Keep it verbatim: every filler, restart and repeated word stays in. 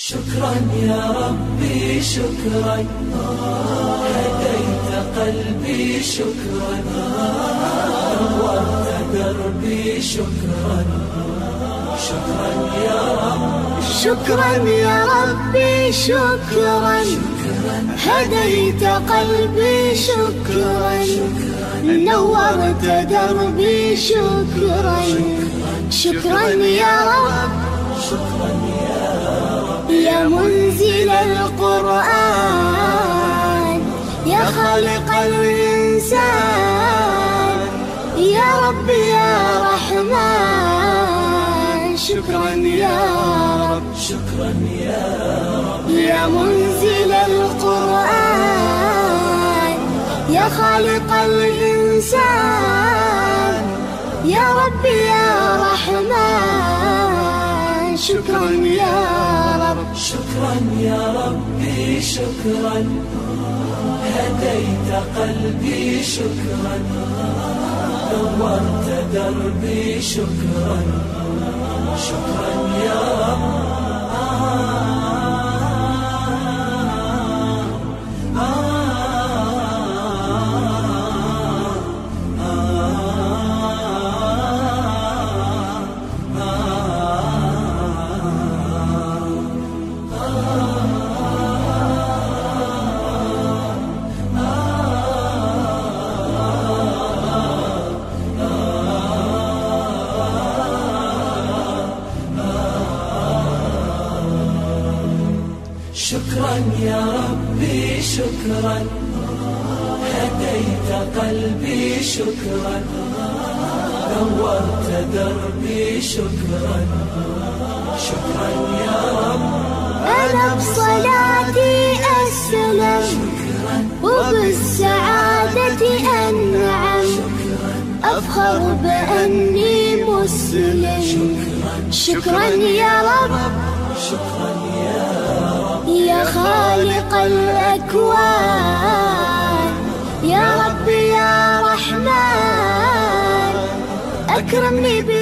شكرا يا ربي شكرا، هديت قلبي شكرا، نورت دربي شكرا. شكرا يا رب، شكرا يا ربي شكرا، هديت قلبي شكرا، نورت دربي شكرا. شكرا يا رب، شكرا يا رب، يا منزل القرآن، يا خالق الإنسان، يا رب يا رحمن. شكرا يا رب، شكرا يا رب، يا منزل القرآن، يا خالق الإنسان، يا رب يا رحمن. شكرا يا رب، شكرا يا ربي شكرا، هديت قلبي شكرا، نورت دربي شكرا. شكرا يا رب، شكرا يا ربي شكرا، هديت قلبي شكرا، نورت دربي شكرا. شكرا يا رب، أنا بصلاتي أسلم، وبالسعادة أنعم، أفخر بأني مسلم. شكرا يا رب، شكرا يا رب، يا خالق الأكوان، يا رب يا رحمن، أكرمني